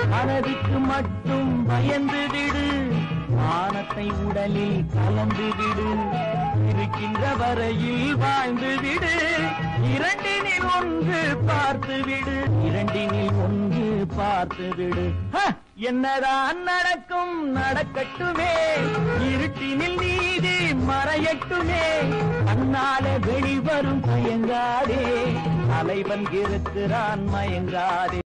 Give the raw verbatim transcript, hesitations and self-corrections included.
மனதுக்கு மட்டும் பயந்து விடு, மானத்தை உடலில் கலந்து விடு, இருக்கின்ற வரையில் வாழ்ந்து விடு, இரண்டினில் ஒன்று பார்த்து விடு, இரண்டினில் ஒன்று பார்த்து விடு. என்னதான் நடக்கும் நடக்கட்டுமே, இருட்டினில் நீதி மறையட்டுமே, கண்ணாலே வெளிவரும் தயங்காதே, தலைவன் இருக்கிறான் மயங்காதே.